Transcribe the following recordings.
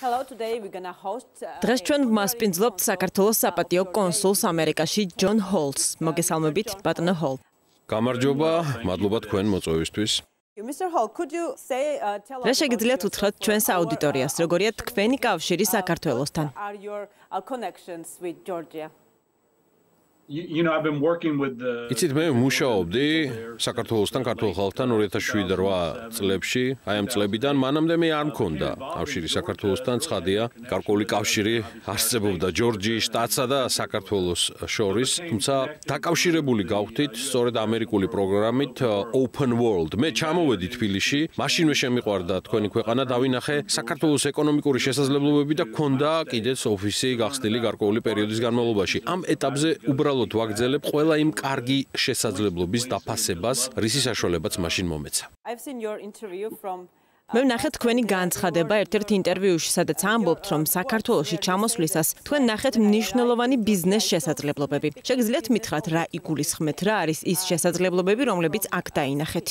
დღეს ჩვენ ვმასპინძლობთ საქართველოს საპატიო კონსულს ამერიკაში ჯონ ჰოლს. მოგესალმებით, ბატონო ჰოლ. გამარჯობა, მადლობა თქვენ მოწვევისთვის. რა შეგიძლიათ უთხრათ ჩვენს აუდიტორიას, როგორია თქვენი კავშირი საქართველოსთან? იცით, მე მუშაობდი საქართველოსთან, ქართულ ხალხთან 2007 წლებში, აი ამ წლებიდან მანამდე მე არ მქონდა კავშირი საქართველოსთან, ცხადია, გარკვეული კავშირი არსებობდა ჯორჯიის შტატსა და საქართველოს შორის, თუმცა დაკავშირებული გავხდით სწორედ ამერიკული პროგრამით Open World. მე ჩამოვედი თბილისში, მაშინვე შემიყვარდა თქვენი ქვეყანა, დავინახე საქართველოს ეკონომიკური შესაძლებლობები და ჰქონდა კიდეც ოფისი გახსნილი გარკვეული პერიოდის განმავლობაში. ამ ეტაპზე უბრალოდ ვაგრძელებ ყველა იმ კარგი შესაძლებლობის დაფასებას, რისი საშუალებაც მაშინ მომეცა. მე ვნახეთ თქვენი განცხადება ერთ-ერთ ინტერვიუში, სადაც ამბობთ, რომ საქართველოში ჩამოსვლისას თქვენ ნახეთ მნიშვნელოვანი ბიზნეს შესაძლებლობები. შეგიძლიათ მითხრათ, რა იგულისხმეთ, რა არის ის შესაძლებლობები, რომლებიც აქ დაინახეთ?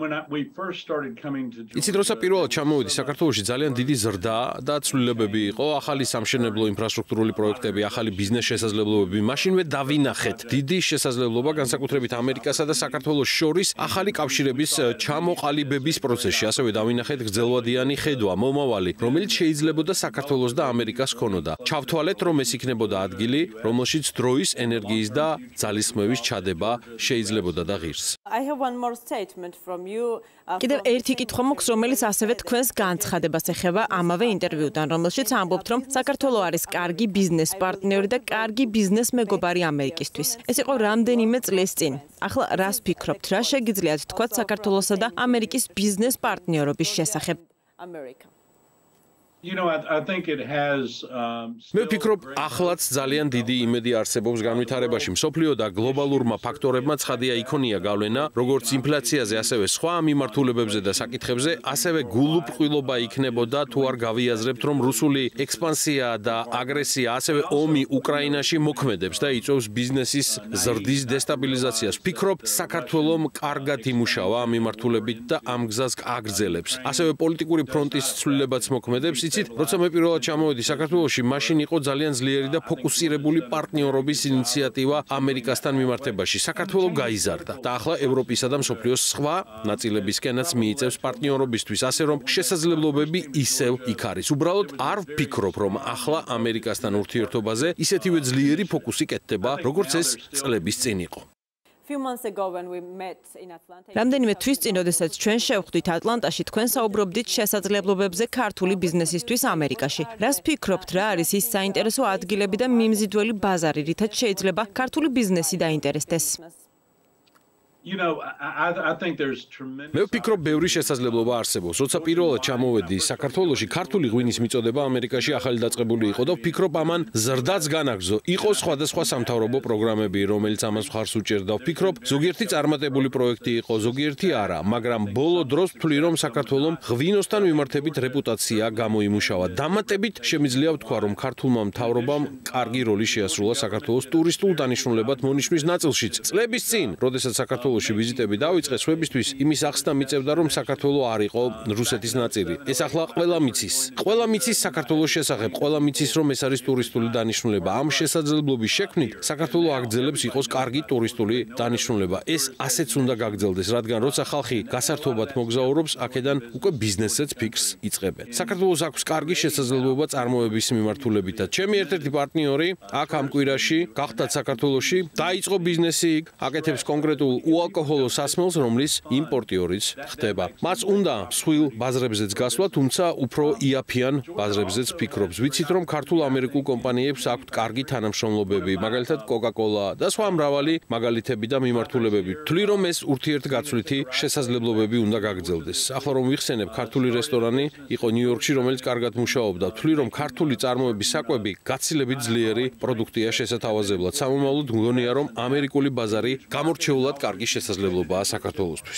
იცით, როცა პირველად ჩამოვედი საქართველოში, ძალიან დიდი ზრდა და ცვლილებები იყო, ახალი სამშენებლო ინფრასტრუქტურული პროექტები, ახალი ბიზნეს შესაძლებლობები. მაშინვე დავინახეთ დიდი შესაძლებლობა განსაკუთრებით ამერიკასა და საქართველოს შორის ახალი კავშირების ჩამოყალიბების პროცესში. ასევე დავინახეთ გრძელვადიანი ხედვა, მომავალი, რომელიც შეიძლებოდა საქართველოს და ამერიკას ჰქონოდა. ჩავთვალეთ, რომ ეს იქნებოდა ადგილი, რომელშიც დროის, ენერგიის და ძალისხმევის ჩადება შეიძლებოდა და ღირს. კიდევ ერთი კითხვა მაქვს, რომელიც ასევე თქვენს განცხადებას ეხება ამავე ინტერვიუდან, რომელშიც ამბობთ, რომ საქართველო არის კარგი ბიზნეს პარტნიორი და კარგი ბიზნეს მეგობარი ამერიკისთვის. ეს იყო რამდენიმე წლის წინ. ახლა რას ფიქრობთ, რა შეგიძლიათ თქვათ საქართველოსა და ამერიკის ბიზნეს პარტნიორობის შესახებ? მე ვფიქრობ, ახლაც ძალიან დიდი იმედი არსებობს განვითარებაში. მსოფლიო და გლობალურმა ფაქტორებმა ცხადია იქონია გავლენა, როგორც ინფლაციაზე, ასევე სხვა მიმართულებებზე და საკითხებზე, ასევე გულუბრყვილობა იქნებოდა თუ არ გავიაზრებთ, რომ რუსული ექსპანსია და აგრესია, ასევე ომი უკრაინაში მოქმედებს და იწვევს ბიზნესის ზრდის დესტაბილიზაციას. ვფიქრობ, საქართველომ კარგად იმუშავა ამ მიმართულებით და ამ გზას აგრძელებს. ასევე პოლიტიკური ფრონტის ცვლილებაც მოქმედებს. როცა მე პირველად ჩამოვედი საქართველოში, მაშინ იყო ძალიან ძლიერი და ფოკუსირებული პარტნიორობის ინიციატივა ამერიკასთან მიმართებაში. საქართველო გაიზარდა და ახლა ევროპისა და მსოფლიოს სხვა ნაწილებისკენაც მიიწევს პარტნიორობისთვის, ასე რომ შესაძლებლობები ისევ იქ არის. უბრალოდ არ ვფიქრობ, რომ ახლა ამერიკასთან ურთიერთობაზე ისეთივე ძლიერი ფოკუსი კეთდება, როგორც ეს წლების წინ იყო. რამდენიმე თვის წინ, როდესაც ჩვენ შევხვდით ატლანტაში, თქვენ საუბრობდით შესაძლებლობებზე ქართული ბიზნესისთვის ამერიკაში. რას ფიქრობთ, რა არის ის საინტერესო ადგილები და მიმზიდველი ბაზარი, რითაც შეიძლება ქართული ბიზნესი დაინტერესდეს? მე ვფიქრობ, ბევრი შესაძლებლობა არსებობს. როცა პირველად ჩამოვედი საქართველოში, ქართული ღვინის მიწოდება ამერიკაში ახალი დაწყებული იყო და ვფიქრობ, ამან ზრდაც განაგრძო. იყო სხვადასხვა სამთავრობო პროგრამები, რომელიც ამას მხარს უჭერდა. ვფიქრობ, ზოგიერთი წარმატებული პროექტი იყო, ზოგიერთი არა, მაგრამ ბოლო დროს ვთვლი, რომ საქართველომ ღვინოსთან მიმართებით რეპუტაცია გამოიმუშავა. დამატებით შემიძლია ვთქვა, რომ ქართულმა მთავრობამ კარგი როლი შეასრულა საქართველოს ტურისტულ დანიშნულებად მონიშნვის ნაწილშიც. წლების წინ, როდესაც საქართველოში ვიზიტები დავიწყე, სხვებისთვის იმის ახსნა მიწევდა, რომ საქართველო არ იყო რუსეთის ნაწილი. ეს ახლა ყველა მიცის. ყველა მიცის საქართველოს შესახებ, ყველა მიცის, რომ ეს არის ტურისტული დანიშნულება. ამ შესაძლებლობის შექმნით საქართველო აგრძელებს იყოს კარგი ტურისტული დანიშნულება. ეს ასეც უნდა გაგრძელდეს, რადგან როცა ხალხი გასართობად მოგზაურობს, აქედან უკვე ბიზნესზეც ფიქრს იწყებენ. საქართველოს აქვს კარგი შესაძლებლობა წარმოების მიმართულებითაც. ჩემი ერთ-ერთი პარტნიორი აქ ამ კვირაში გახდათ საქართველოში, დაიწყო ბიზნესი იქ, აკეთებს კონკრეტულ ალკოჰოლო სასმელს, რომლის იმპორტიორიც ხდება. მას უნდა მსხვილ ბაზრებზეც გასვლა, თუმცა უფრო იაფიან ბაზრებზეც ფიქრობს. ვიცით, რომ ქართულ ამერიკულ კომპანიებს აქვთ კარგი თანამშრომლობები, მაგალითად Coca-Cola და სხვა მრავალი მაგალითები და მიმართულებები. ვთვლი, რომ ეს ურთიერთგაცვლითი შესაძლებლობები უნდა გაგრძელდეს. ახლა რომ ვიხსენებ, ქართული რესტორანი იყო ნიუ-იორკში, რომელიც კარგად მუშაობდა. ვთვლი, რომ ქართული წარმოების საკვები გაცილებით ძლიერი პროდუქტია შესათავაზებლად. სამომავლოდ მგონია, რომ ამერიკული ბაზარი გამორჩეულად კარგი შესაძლებლობაა საქართველოსთვის.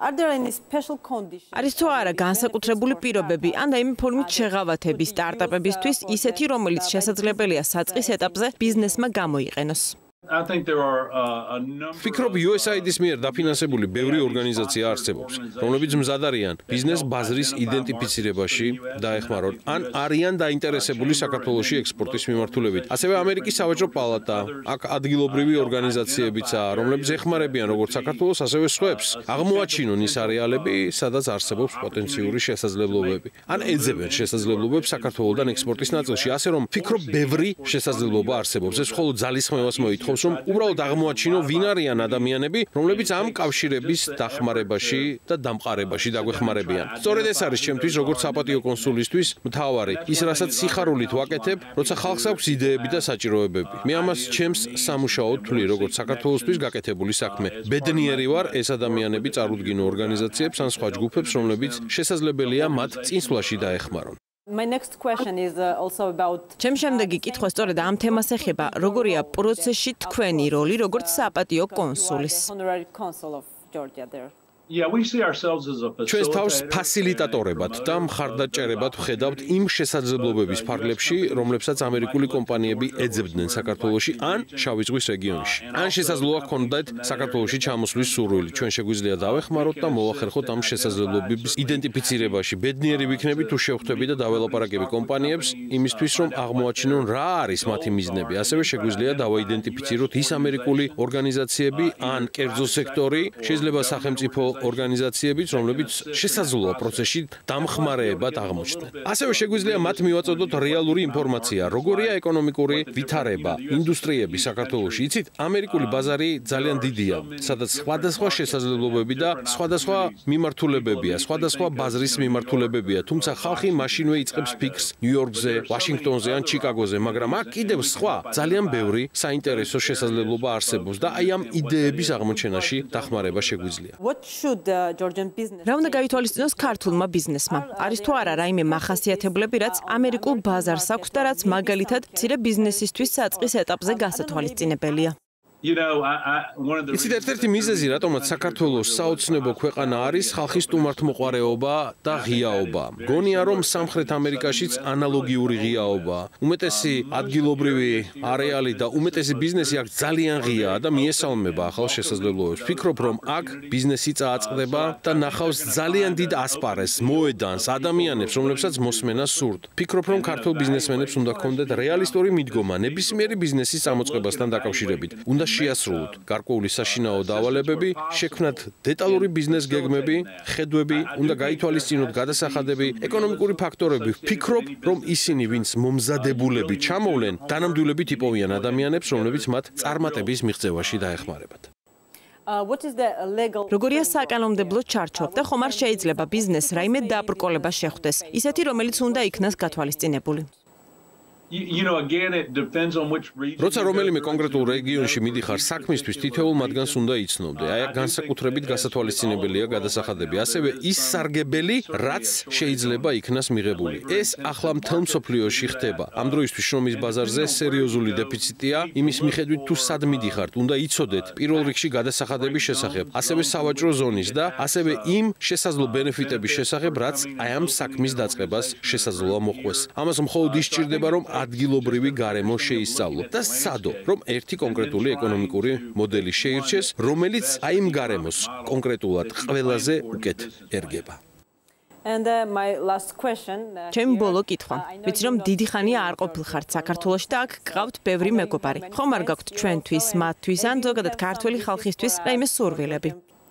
არის თუ არა განსაკუთრებული პირობები, ან და იმ ფორმით შეღავათები სტარტაპებისთვის, ისეთი, რომელიც შესაძლებელია საწყის ეტაპზე ბიზნესმა გამოიყენოს? ფიქრობ USAID-ის მიერ დაფინანსებული ბევრი ორგანიზაცია არსებობს, რომლებიც მზად არიან ბიზნეს ბაზრის იდენტიფიცირებაში დაეხმაროთ, ან არიან დაინტერესებული საქართველოში ექსპორტის მიმართულებით. ასევე ამერიკის სავაჭრო პალატა, აქ ადგილობრივი ორგანიზაციებიცაა, რომლებიც ეხმარებიან როგორც საქართველოს, ასევე სხვებს. აღმოაჩინონ ის არეალები, სადაც არსებობს პოტენციური შესაძლებლობები. ან ეძებენ შესაძლებლობებს საქართველოსთან ექსპორტის ნაწილში, ასე რომ ფიქრობ ბევრი შესაძლებლობა არსებობს. ეს მხოლოდ ძალისხმევას მოითხოვს, რომ უბრალოდ აღმოაჩინო ვინ არიან ადამიანები, რომლებიც ამ კავშირების დახმარებაში და დამყარებაში დაგვეხმარებიან. სწორედ ეს არის ჩემთვის როგორც საპატიო კონსულისთვის მთავარი, ის რასაც სიხარულით ვაკეთებ, როცა ხალხს აქვს იდეები და საჭიროებები. მე ამას ჩემს სამუშაოდ ვთვლი როგორც საქართველოსთვის გაკეთებული საქმე. ბედნიერი ვარ ეს ადამიანები წარუდგინო ორგანიზაციებს ან სხვა ჯგუფებს, რომლებიც შესაძლებელია მათ წინსვლაში დაეხმარონ. ჩემ შემდეგი კითხვა სწორედ ამ თემას ეხება, როგორია პროცესში თქვენი როლი როგორც საპატიო კონსულის. ჩვენს თავს ფასილიტატორებად და მხარდაჭერებად ვხედავთ იმ შესაძლებლობების ფარგლებში, რომლებსაც ამერიკული კომპანიები ეძებდნენ საქართველოში ან შავი ზღვის რეგიონში. ან შესაძლოა ჰქონდეთ საქართველოში ჩამოსვლის სურვილი. ჩვენ შეგვიძლია დავეხმაროთ და მოვახერხოთ ამ შესაძლებლობების იდენტიფიცირებაში. ბედნიერი ვიქნები თუ შევხვდები და დაველაპარაკები კომპანიებს იმისთვის, რომ აღმოაჩინონ რა არის მათი მიზნები. ასევე შეგვიძლია დავაიდენტიფიციროთ ის ამერიკული ორგანიზაციები ან კერძო სექტორი, შეიძლება სახელმწიფო ორგანიზაციებიც, რომლებიც შესაძლოა პროცესში დამხმარეებად აღმოჩნდნენ. ასევე შეგვიძლია მათ მივაწოდოთ რეალური ინფორმაცია, როგორია ეკონომიკური ვითარება, ინდუსტრიები საქართველოში. იცით, ამერიკული ბაზარი ძალიან დიდია, სადაც სხვადასხვა შესაძლებლობები და სხვადასხვა მიმართულებებია, სხვადასხვა ბაზრის მიმართულებებია, თუმცა ხალხი მაშინვე იწყებს ფიქრს ნიუ-იორკზე, ვაშინგტონზე ან ჩიკაგოზე, მაგრამ აქ კიდევ სხვა ძალიან ბევრი საინტერესო შესაძლებლობა არსებობს და აი ამ იდეების აღმოჩენაში დახმარება შეგვიძლია. რა უნდა გაითვალისწინოს ქართულმა ბიზნესმა? არის თუ არა რაიმე მახასიათებლები, რაც ამერიკულ ბაზარს აქვს და რაც მაგალითად მცირე ბიზნესისთვის საწყის ეტაპზე გასათვალისწინებელია? იცით, ერთ-ერთი მიზეზი, რატომაც საქართველოს საოცნებო ქვეყანა არის ხალხის სტუმართმოყვარეობა და ღიაობა. გონია, რომ სამხრეთ ამერიკაშიც ანალოგიური ღიაობა, უმეტესი ადგილობრივი არეალი და უმეტესი ბიზნესი აქ ძალიან ღიაა და მიესალმება ახალ შესაძლებლობებს. ვფიქრობ, რომ აქ ბიზნესი წააწყდება და ნახავს ძალიან დიდ ასპარეზს, მოედანს, ადამიანებს, რომლებსაც მოსმენა სურთ. ვფიქრობ, რომ ქართულ ბიზნესმენებს უნდა ჰქონდეთ რეალისტური მიდგომა ნებისმიერი ბიზნესის წამოწყებასთან დაკავშირებით. უნდა შეასრულოთ გარკვეული საშინაო დავალებები, შექმნათ დეტალური ბიზნეს გეგმები, ხედვები, უნდა გაითვალისწინოთ გადასახადები, ეკონომიკური ფაქტორები. ვფიქრობ, რომ ისინი, ვინც მომზადებულები ჩამოვლენ, დანამდვილებით იპოვიან ადამიანებს, რომლებიც მათ წარმატების მიღწევაში დაეხმარებათ. როგორია საკანონმდებლო ჩარჩო და ხომ არ შეიძლება ბიზნესს რაიმე დაბრკოლება შეხვდეს, ისეთი, რომელიც უნდა იქნას გათვალისწინებული? როცა რომელიმე კონკრეტულ რეგიონში მიდიხარ საქმისთვის, თითოეულ მათგანს უნდა იცნობდე. აი აქ განსაკუთრებით გასათვალისწინებელია გადასახადები, ასევე ის სარგებელი, რაც შეიძლება იქნას მიღებული. ეს ახლა მთელ მსოფლიოში ხდება. ამ დროისთვის შრომის ბაზარზე სერიოზული დეფიციტია, იმის მიხედვით თუ სად მიდიხართ, უნდა იცოდეთ პირველ რიგში გადასახადების შესახებ, ასევე სავაჭრო ზონის და ასევე იმ შესაძლო ბენეფიტების შესახებ, რაც აი ამ საქმის დაწყებას შესაძლოა მოყვეს. ამას მხოლოდ ის სჭირდება, რომ ადგილობრივი გარემო შეისწავლო და სადო, რომ ერთი კონკრეტული ეკონომიკური მოდელი შეირჩეს, რომელიც აი იმ გარემოს კონკრეტულად ყველაზე უკეთ ერგება. ჩემი ბოლო კითხვა. ვიცი, რომ დიდი ხანია არ ყოფილხართ საქართველოში და აქ გყავთ ბევრი მეგობარი. ხომ არ გაქვთ ჩვენთვის, მათთვის ან ზოგადად ქართველი ხალხისთვის რაიმე სურვილები?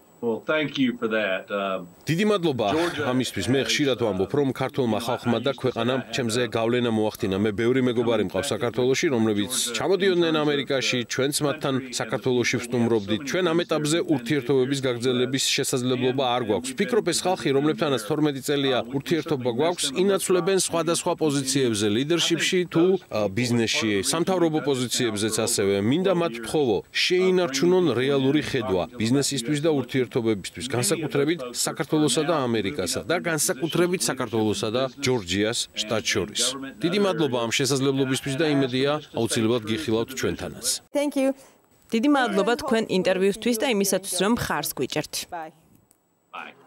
დიდი მადლობა ამისთვის. მე ხშირად ვამბობ, რომ ქართულმა ხალხმა და ქვეყანამ ჩემზე გავლენა მოახდინა. მე ბევრი მეგობარი მყავს საქართველოში, რომლებიც ჩამოდიოდნენ ამერიკაში, ჩვენც მათთან საქართველოში ვსტუმრობდით. ჩვენ ამ ეტაპზე ურთიერთობების გაგრძელების შესაძლებლობა არ გვაქვს. ვფიქრობ, ეს ხალხი, რომლებთანაც 12 წელია ურთიერთობა გვაქვს, ინაცვლებენ სხვადასხვა პოზიციებზე, ლიდერშიპში თუ ბიზნესში, სამთავრობო პოზიციებზეც ასევე. მინდა მათ ვთხოვო, შეინარჩუნონ რეალური ხედვა ბიზნესისთვის და ურთიერთობებისთვის, განსაკუთრებით საქართველოსა და ამერიკასა და განსაკუთრებით საქართველოსა და ჯორჯიას შტატს შორის. დიდი მადლობა ამ შესაძლებლობისთვის და იმედია აუცილებლად გიხილავთ ჩვენთანაც. დიდი მადლობა თქვენ ინტერვიუსთვის და იმისათვის, რომ მხარს გვიჭერთ.